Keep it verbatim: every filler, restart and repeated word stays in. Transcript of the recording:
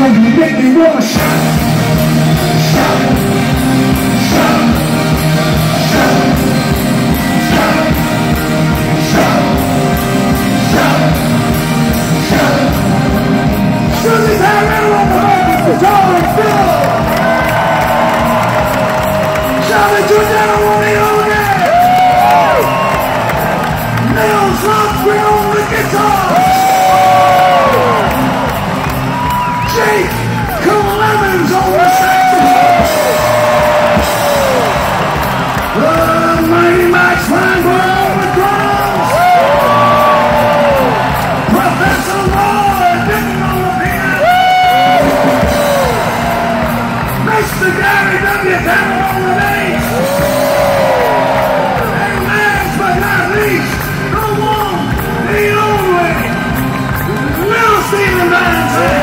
Cause you make me wanna shout, shout, shout, shout, shout, shout, shout, shout. Susie's having on the road for John Phil. Shout it to down on the old day. Nails Humphrey on the guitar. Jake Clemens on the saxophone. The mighty Max Feinberg on the drums. Professor Roy Denton on the piano. Mister Gary W. Tanner on the bass. And last but not least, the one, the only, Little Steven Van Zandt.